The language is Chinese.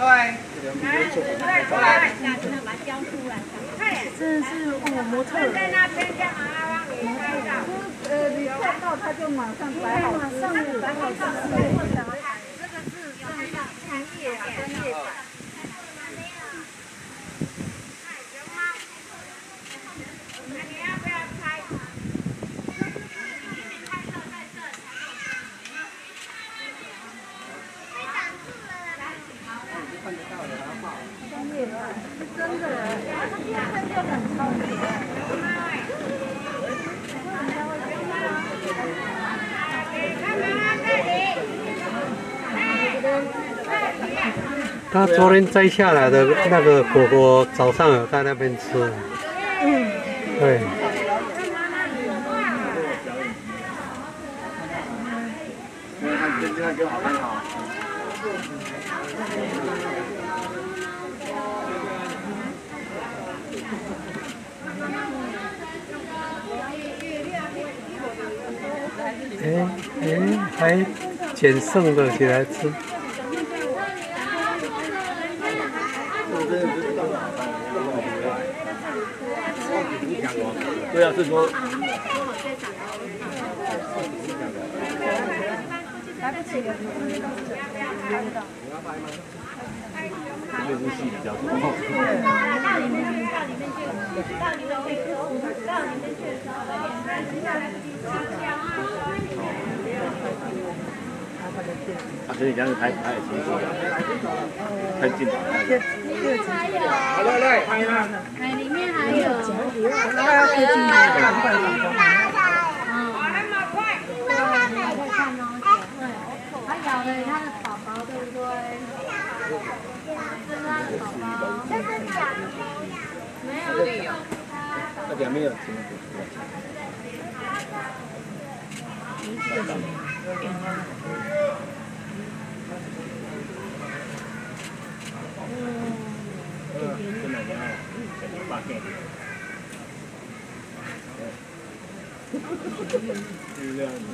把它雕出来。 真的是模特儿。 你看到他就马上摆好， 马上摆好姿势。 这个是专业啊，专业版。你要不要拍？ 专业版是真的，他天生就很超级。 他昨天摘下来的那个果果，早上有在那边吃。对。还捡剩的起来吃。 对啊，是说。 来不及了。 这部戏比较多。 到里面去，到里面去，到里面去，到里面去。 啊，所以你这样子拍也清楚了，太近了。 还有，来，拍啦！哎，里面还有。 大家可以进来看。 它咬了它的宝宝，对不对？这是它的宝宝。这是小的。没有。这里有。 这两边有。就是这样子。